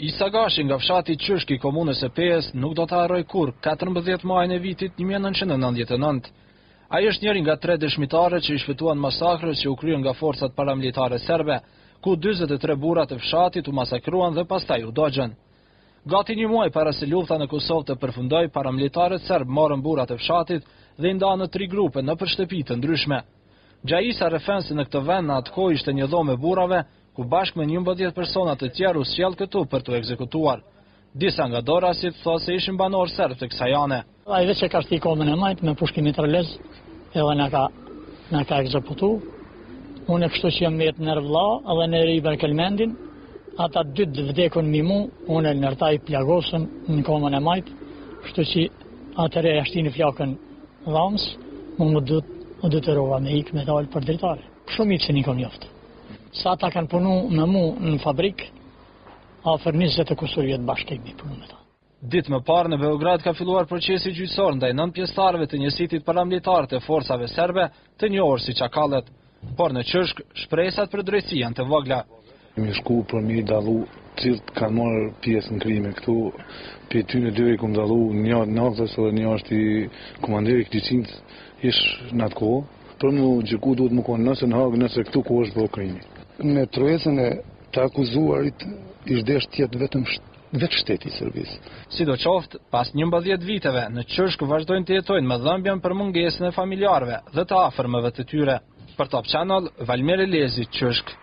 Isa Gashi nga fshati Qyshk i komunës së Pejës nuk do të harroj kurrë 14 majin e vitit 1999. Ai është njëri nga 3 dëshmitarët që i shpëtuan masakrës që u kryen nga forcat paramilitare serbe, ku 43 burrat e fshatit u masakruan dhe pastaj u dogjën. Gati një muaj para se lufta në Kosovë të përfundoj, paramilitarët serb morën burrat e fshatit dhe i ndanë në 3 grupe në shtëpi të ndryshme. Gjajisa refensi në këtë vend në atë kohë ishte një dhomë e burrave, ku bashkë me 11 persona të tjerë u sjell këtu për të ekzekutuar. Disa nga dorasit thonë se ishin banor serb të kësaj ane. Ai vetë që ka shti komën e majt me pushkimin trelez, edhe na ka ekzekutu. Unë kështu që jam vetë nervlla edhe në river Kelmendin, ata 2 vdekun mi mu, unë nërtaj plagosën në komën e majt, kështu që atëre ashti në flakën dhams, më dëtërova me ikë me dalë për dritare. Shumë i që një kom joftë. Sa ata kanë punu me mu në fabrik, afer 20 kusur vjetë bashkë kemi punu me ta. Ditë më parë në Beograd ka filluar procesi gjyqësor ndaj 9 pjesëtarëve të njësitit paramilitar të forcave serbe të njohur si çakallet, por në Qyshk shpresat për drejtësi janë të vogla. Kemi shku për mi dallu cilët kanë marrë pjesë në krime këtu, për ty në dyre kom dallu një naftës dhe një është i komanderi këticimit ish në atë kohë, për mu gjëku duhet më konë nëse në hagë nëse këtu ku është bërë krimi. Me trojecën e të akuzuarit ishdesh tjetë vetë shteti i Serbisë. Sidoqoftë, pas 11 viteve, në Qyshk vazhdojnë të jetojnë me dhëmbjen për mungesën e familjarëve dhe të afërmëve të tyre. Për Top Channel, Valmir Elezi, Qyshk.